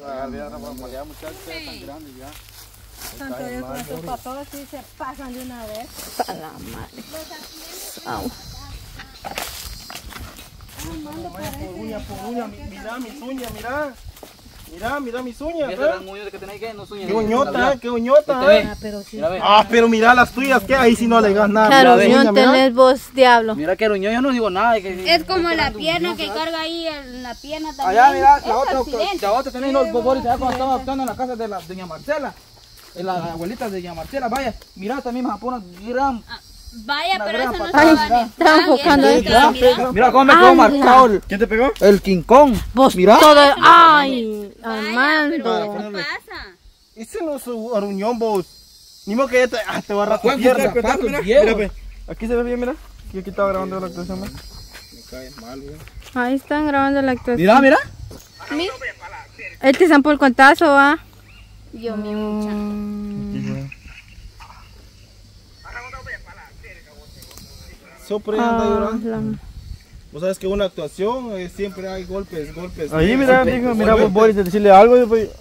Ya muchachos, ya están grandes ya. Tanto ellos con sus papás sí se pasan de una vez. Para la madre. Au. Uña por uña, mira mis uñas, mira. Mira mis uñas. Qué uñota, qué uñota. Pero sí. Pero mira las tuyas, que ahí sí no le das nada. Claro, Mira, no mira. tenés vos, diablo. Mira que ruñón, yo no digo nada. Es como la pierna que carga ahí, en la pierna también. Allá, mira, Es la otra también los bobores, cuando estaba actuando en la casa de la doña Marcela. En la abuelita de doña Marcela, vaya, mira también me pone gran. Vaya, Una pero gran eso no patada. estaba en el Estaba plan, enfocando eso ahí. estaba mirando. Mira cómo me quedó marcado ¿Quién te pegó? el King Kong. Vos Mira. todo. Ay, Vaya, Armando. pero ¿qué pasa? Ese no es su aruñón, vos. Ni modo que ya te va a rato ¿Cuántos pierna. zapatos Mira, viejos? ve. Aquí se ve bien, mira. Aquí estaba grabando la actuación, ¿no? Ahí están grabando la actuación. Mira, mira. Él te zampó el cuentazo, ¿va? Dios mío, muchacho. Sopre anda llorando. la- Vos sabes que una actuación siempre hay golpes. Ahí mira, dijo, mira vos Boris, de decirle algo y después...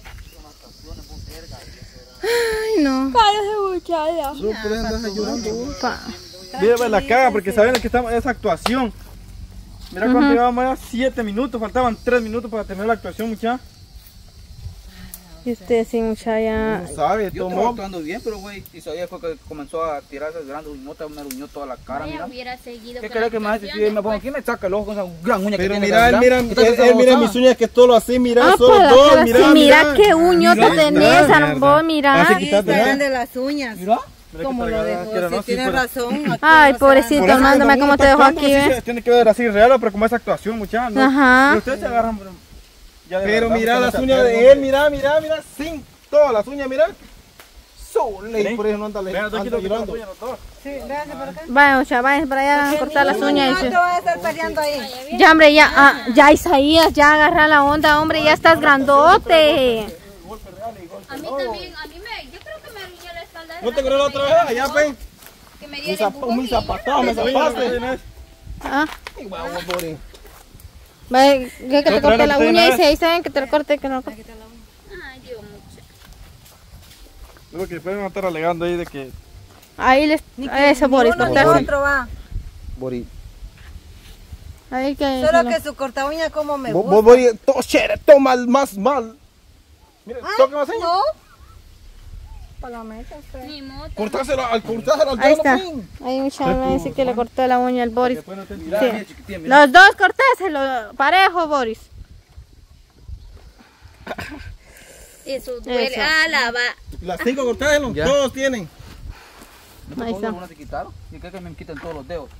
Ay, no. Sopre anda llorando, vos. Pa. Mira, pues, la caga porque saben que estamos, es actuación. Mira cuánto llevamos ya, 7 minutos, faltaban 3 minutos para terminar la actuación, muchacha. Y usted sí, muchacha. No sabe, Yo estaba tomó. actuando bien, pero güey, Isaías fue que comenzó a tirar esas grandes uñotas, me ruñó toda la cara, Vaya, mira. hubiera seguido ¿Qué con crees la que me hace? actuación Si me pongo aquí me saca el ojo con esa gran uña que Pero tiene. mira, él Entonces, mira mis uñas que todo lo así, mira, Ah, solo para dos, la cara, sí, mira qué uñota Mira, tenés, mira, Armbo, mira. Así Ahí quítate, están ¿eh? de las uñas. Mira. Como lo dejó, sí tiene razón. aquí Ay, no se pobrecito, van. Armando, mira cómo te dejó aquí, ¿ves? Tiene que ver así real, pero como es actuación, muchacha. ¿no? Ajá. Y ustedes se agarran... ya de Pero verdad, mira ustedes las se uñas aferran. de él, mira, sin todas las uñas, mira. Sole, por eso no anda Vean, anda aquí lo que llorando. están los dos. Sí, véanse por acá. Vaya, muchacha, vayan para allá a cortar las uñas. No Dice. te vas a estar peleando ahí. Ya, hombre, ya, ya, Isaías, ya agarra la onda, hombre, ya estás grandote. A mí también, yo creo que me ruñó la espalda. ¿No te creo la otra vez? Allá, pe. Que me Mi dio el empujón mi y- zapatado, me zapaste. Ah, Ay, guau, pobre. vaya, que te corte la uña, dice, ahí saben que te lo corte, que no lo corte. Ay, Dios, muchacho. Lo que después van a estar alegando ahí de que... Ahí les, eso, Boris, Uno ni cortarse. otro va. Bori. Ahí que, Solo que su corta uña como me Vos gusta. voy, toma más mal. Mira, toca más señor. No. Palometas, pues. Ni moto. Cortárselo al diablo, ahí está. pin. Ahí mucha me dice que le cortó la uña al Boris. Mira, Sí. mira, chiquitilla, mira. Los dos cortáselo, parejo, Boris. Eso duele. Eso. Ah, la va. Las 5 cortárselo, Ya. todos tienen. Ahí está. ¿Alguna te quitaron? ¿Y crees que me quiten todos los dedos?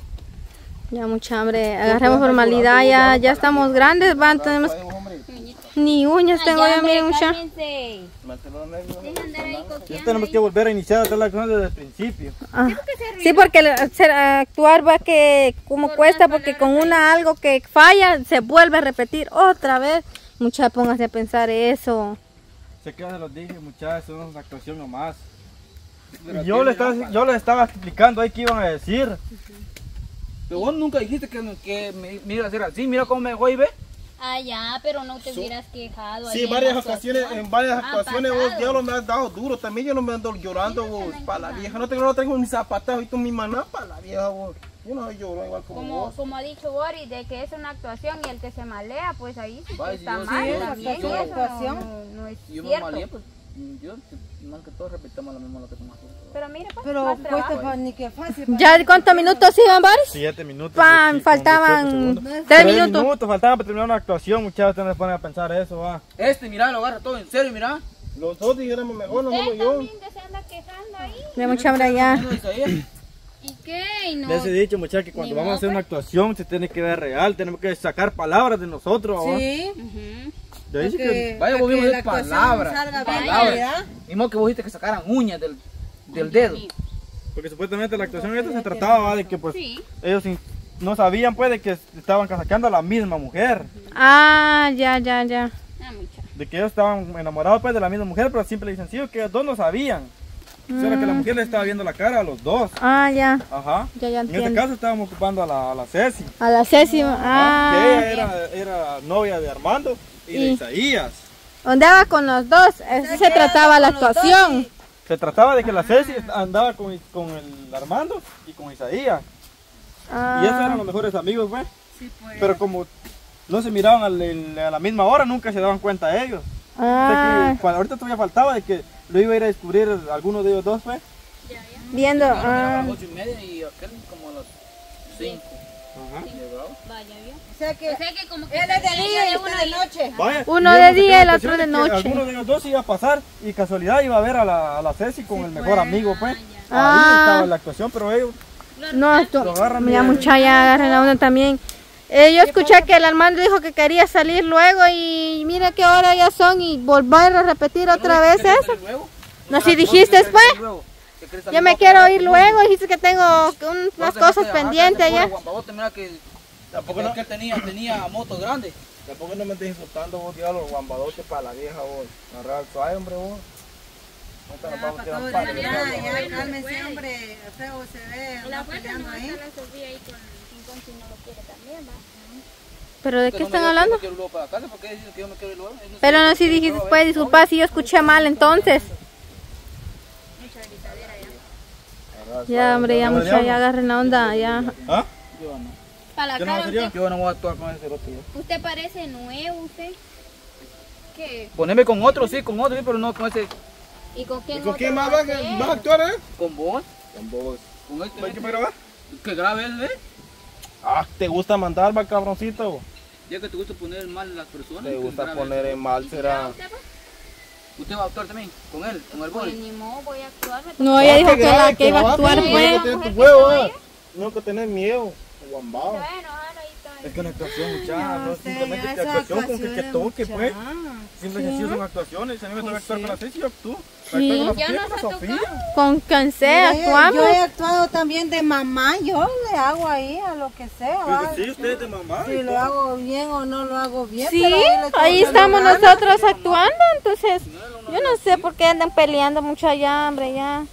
Ya mucha hambre, agarremos formalidad, ya estamos grandes, van, tenemos ni uñas tengo Ya, yo, hombre, miren mucha. cálmense. Dejen de andar ahí Ya coqueando tenemos ahí. que volver a iniciar a hacer la acción desde el principio. Ah. Sí, porque actuar va que como Por cuesta, unas porque con una algo que falla se vuelve a repetir otra vez. Mucha, póngase a pensar eso. Se queda, se los dije, muchachos, eso es una actuación nomás. Y yo les estaba explicando ahí qué iban a decir. Pero vos nunca dijiste que me iba a hacer así. Mira cómo me dejó y ve. Ah, ya, pero no te hubieras quejado. Sí, ahí en varias la ocasiones, actuación. en varias Ah, actuaciones vos pasado. ya lo me has dado duro. También yo no me ando llorando vos, para la vieja. No tengo ni zapatazo y tú mi maná para la vieja vos. Yo no lloro igual como vos. Como ha dicho Boris, de que es una actuación y el que se malea, pues ahí sí que Vaya, está yo mal sí, también. yo- Eso actuación. no es Si yo me cierto. malé, pues yo más que todo repitamos lo mismo lo que tú me haces. Pero mire, pues, Pero más cuesta trabajo. ni que fácil. ¿Ya cuántos minutos iban, Boris? 7 minutos. Pan, y con 18 faltaban segundos. 3 3 minutos. minutos faltaban para terminar una actuación, muchachos. Ustedes no se ponen a pensar eso, va. Mira, lo agarra todo en serio, mira. Los dos dijéramos mejor, no solo Usted yo. también que se anda quejando ahí. De mucha hambre ya. Mira, Isaías. ¿Y qué? Y no. Les he dicho, muchachos, que cuando Ni vamos a hacer modo, una actuación se tiene que ver real. Tenemos que sacar palabras de nosotros, ¿va? Sí. Ujú. Yo dije que... Porque Vaya, para vos vimos que de la actuación palabras, salga bien, palabras. ¿verdad? Y más que vos dijiste que sacaran uñas del dedo. Porque supuestamente la actuación esta se trataba, ¿va? De que pues Sí. ellos no sabían pues de que estaban sacando a la misma mujer. Ah, ya. Ah, mucha. De que ellos estaban enamorados pues de la misma mujer, pero simple y sencillo que ellos dos no sabían. Solo que la mujer le estaba viendo la cara a los dos. Ah, ya. Ajá. Ya En este entiendo. caso estábamos ocupando a la Ceci. A la Ceci. Que Ah, ella era novia de Armando y de Y- Isaías. Andaba con los dos, así se trataba la actuación. Se trataba de que la Ceci andaba con el Armando y con Isaías. Y esos eran los mejores amigos, pues. Sí, pues. Pero como no se miraban a la misma hora, nunca se daban cuenta ellos. O sea que, ahorita todavía faltaba de que lo iba a ir a descubrir alguno de ellos dos, pues. Viendo. A las 8:30 y aquel como a las 5. Vaya, ¿vio? O sea que como que él es de día y usted de noche. Vaya, Uno y de ellos día y el se otro de quedaron la noche. Alguno de ellos dos iba a pasar y casualidad iba a ver a la Ceci con el mejor amigo, pues. Ahí estaba la actuación, pero ellos No, esto. lo agarran Mira, bien. mucha ya agarren la onda también. Yo escuché que el Armando dijo que quería salir luego y mira qué hora ya son y volver a repetir otra vez eso. No, si dijiste pues. Yo me quiero ir luego, dijiste que tengo unas cosas pendientes allá. Mira que aquel tenía motos grandes. Tampoco no me estés insultando vos, diablo, los guambadotes para la vieja vos. Agarrar suave, hombre, vos. Ahorita nos vamos a tirar un par de Ya, cálmese, hombre. Feo se ve. La Anda fuerza no peleando va a ahí. estar la Sofía ahí con King si no lo quiere también, va. ¿Pero de qué están hablando? Pero Pero no, si dijiste pues, disculpa si yo escuché mal entonces. Ya, hombre, ya mucha, ya agarren la onda, ya. ¿Ah? Para ¿Qué la no cara, sería? yo no voy a actuar con ese otro. usted parece nuevo, usted. ¿Qué? Ponerme con otro, sí, pero no con ese. ¿Y con quién ¿Y con otro quién más va a vas ser? a actuar, Con vos. Con vos. Con este. ¿Hay que grabar? Que grave es, ¿ves? Ah, ¿te gusta mandar, va, cabroncito? Ya que te gusta poner mal a las personas. ¿Te que gusta grabe. poner en mal, ¿Y si será? graba usted, va? ¿Usted va a actuar también? ¿Con él? ¿Con el Pues boy? ni modo, voy a actuar. No, ella dijo que iba a actuar pues. No tenés tu huevo, no que tenés miedo, guambao. Bueno, ahora ahí está. Es que una actuación, muchacha, no es usted, simplemente ya que esa actuación con que actuación, toque, pues. muchacha. Simple y sencillo son actuaciones. A mí me toca actuar con la Ceci, yo actúo. Sí. Actuar con la Ya Sofía, nos con ha la Sofía. Con quien sea, Mira, actuamos. yo he actuado también de mamá, yo le hago ahí a lo que sea. Pues ¿va? sí, usted es de mamá. Si lo hago bien o no lo hago bien. Sí, pero le estoy ahí echando estamos ganas. nosotros actuando, entonces yo no sé por qué andan peleando mucho allá, hombre, ya.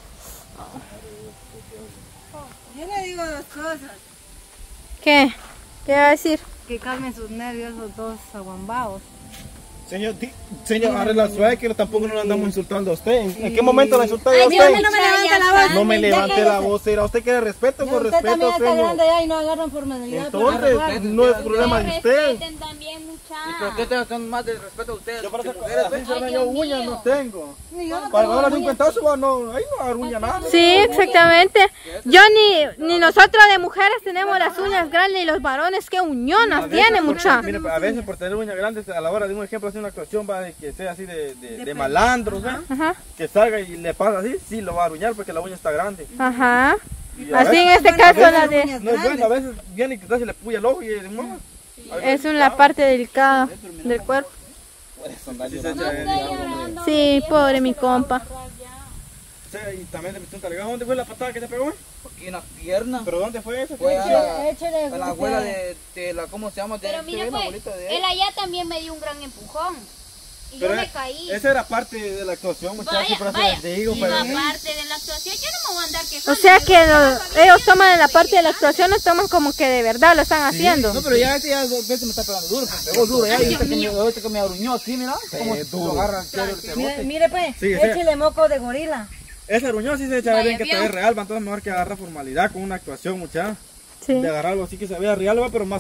Yo le digo dos cosas. ¿Qué? ¿Qué va a decir? Que calmen sus nervios los dos aguambaos. Señor, señor, arregla suave que tampoco no le andamos insultando a usted. ¿En qué momento la insulté a Ay, usted? Dios, no me levante la voz. No me Ya levante cállese. la voz, será usted quiere respeto, Ya con usted respeto, también está señor. grande ya y no agarran formalidad. para Entonces, actuar. no es problema de usted. Respeten también, ¿Y por qué muchachos. te dan más de respeto a ustedes? Yo para que hacer mujeres, así, ¿ves? se me yo uñas no tengo. Ni yo no Para tengo ahora de un uñas. cuentazo, no, ahí no aruña nada. Sí, exactamente. Yo ni nosotros de mujeres tenemos las uñas grandes y los varones qué uñonas tienen, mucha. Mire, a veces por tener uñas grandes, a la hora de un ejemplo, hacer una actuación, va de que sea así de malandros, ¿ves? Ajá, Que salga y le pasa así, sí lo va a aruñar porque la uña está grande. ajá. Y a Así en veces- este caso la de... No es bueno, a veces viene y quizás se le puya el ojo y es mamá. Es una parte delicada del cuerpo. Así se echa. Sí, pobre mi compa. Sí, y también le metí un talegado. ¿Dónde fue la patada que te pegó? Aquí en las piernas. ¿Pero dónde fue eso? Fue a Échele, la abuela de la, ¿cómo se llama? Pero mire, la pues, abuelita de él allá también me dio un gran empujón. Y yo me caí. esa era parte de la actuación, muchachos, Vaya, por eso vaya. les digo, Y pero... aparte de la actuación, yo no me voy a andar quejando. O sea que ellos toman en la parte de la actuación, lo toman como que de verdad lo están haciendo. No, pero ya este ya dos veces me está pegando duro, me pegó duro ya, y ahorita que me aruñó aquí, mira, como lo agarra el Mire, pegote. mire pues, Sí, o sea- échele moco de gorila. Esa aruñón sí se echa Vaya, bien que vio. te ve real, va, entonces mejor que agarrar formalidad con una actuación, muchachos. Sí. De agarrar algo así que se vea real, va, pero más...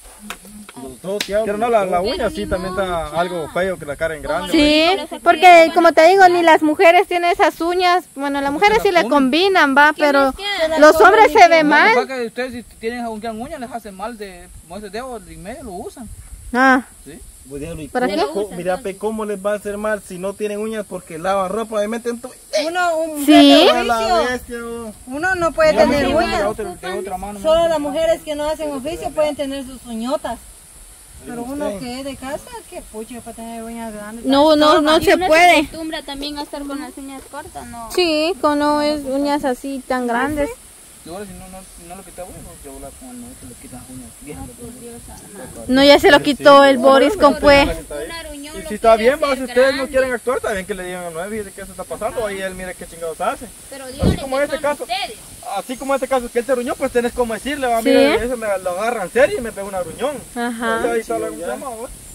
Pero no, la uña sí también está algo feo que la cara en grande. Sí, porque como te digo, ni las mujeres tienen esas uñas. Bueno, las mujeres sí le combinan, va, pero los hombres se ven mal. Lo que pasa es que ustedes si tienen uñas les hacen mal de como ese dedo y medio lo usan. Ah, ¿Sí? ¿para qué? Mira, pe, ¿cómo les va a hacer mal si no tienen uñas porque lavan ropa y meten tu... Sí. A la bestia, oh. Uno no puede tener De uñas. otra mano. Solo las mujeres que no hacen oficio pueden tener sus uñotas. Pero uno que es de casa, que pucha para tener uñas grandes. No Y se uno puede. se acostumbra también a estar con las uñas cortas, ¿no? Sí, con no es uñas así tan grandes. Y ahora si no lo quita, bueno, yo voy a con le quitan las uñas viejas. No, ya se lo quitó el Boris con pues. Un aruñón Y lo si está quiere bien, va, hacer si ustedes no grande. quieren actuar, está bien que le digan a Noé, fíjate que eso está pasando, ahí él mire qué chingados hace. Pero díganle como que en este son caso. ustedes. Así como en este caso que él te ruñó, pues tenés como decirle, va, Sí. mira, eso me lo agarra en serio y me pega un aruñón. Ajá. Ahí está la ¿cómo se llama, va?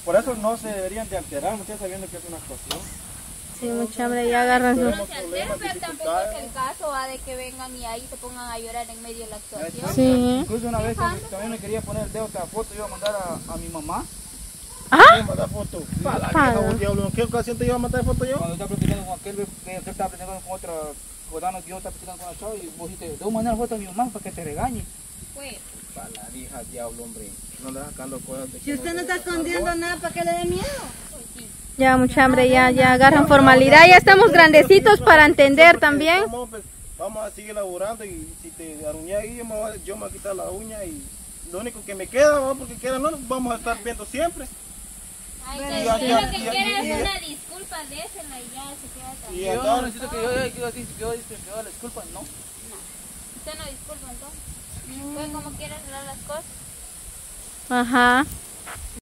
Por eso no se deberían de alterar, muchachos, sabiendo que es una actuación. Sí, mucha hambre, ya agarran su... No se altera, pero tampoco es el caso de que vengan y ahí se pongan a llorar en medio de la actuación. Sí. Incluso una vez que también me quería poner el dedo otra foto, iba a mandar a mi mamá. ¿Quién manda foto? La vieja, vos, diablo, ¿en qué ocasión te iba a mandar foto yo? Cuando estaba platicando con aquel, que yo estaba platicando con otra codana que yo estaba platicando con la chava y vos dijiste, de una manera foto a mi mamá para que te regañe. Pues, Para la vieja, diablo, hombre. No andas sacando cosas de Si usted no está escondiendo nada, ¿para qué le dé miedo? Ya mucha hambre, ya agarran formalidad, ya estamos grandecitos para entender también. Vamos a seguir laburando y si te aruñas ahí, yo me voy a quitar la uña y lo único que me queda, ¿no? Porque queda, no nos vamos a estar viendo siempre. ay, Y que ya, lo que ya, quiera ya. es una disculpa, désela y ya se queda Y tranquilo. Yo no necesito que yo la disculpa, no. Usted no disculpa entonces. Usted como quiere arreglar las cosas. Ajá.